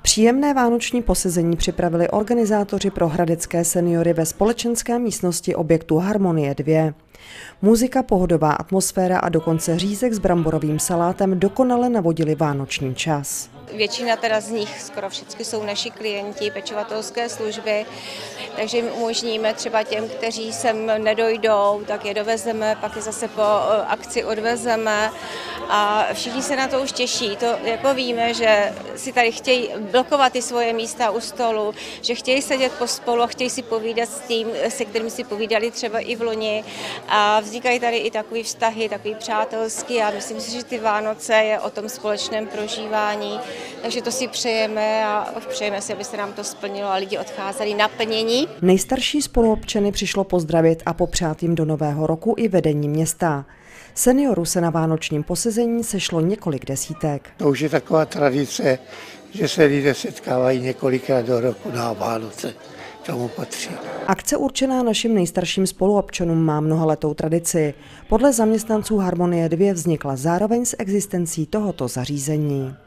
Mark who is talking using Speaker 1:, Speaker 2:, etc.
Speaker 1: Příjemné vánoční posezení připravili organizátoři pro hradecké seniory ve společenské místnosti objektu Harmonie 2. Muzika, pohodová atmosféra a dokonce řízek s bramborovým salátem dokonale navodili vánoční čas.
Speaker 2: Většina teda z nich, skoro všichni jsou naši klienti pečovatelské služby, takže jim umožníme třeba těm, kteří sem nedojdou, tak je dovezeme, pak je zase po akci odvezeme a všichni se na to už těší. To jako víme, že si tady chtějí blokovat ty svoje místa u stolu, že chtějí sedět pospolu a chtějí si povídat s tím, se kterým si povídali třeba i v loni a vznikají tady i takový vztahy, takový přátelský a myslím si, že ty Vánoce je o tom společném prožívání. Takže to si přejeme a přejeme si, aby se nám to splnilo a lidi odcházeli naplnění.
Speaker 1: Nejstarší spoluobčany přišlo pozdravit a popřát jim do nového roku i vedení města. Seniorů se na vánočním posezení sešlo několik desítek.
Speaker 3: To už je taková tradice, že se lidé setkávají několikrát do roku na Vánoce. Tomu patří.
Speaker 1: Akce určená našim nejstarším spoluobčanům má mnohaletou tradici. Podle zaměstnanců Harmonie 2 vznikla zároveň s existencí tohoto zařízení.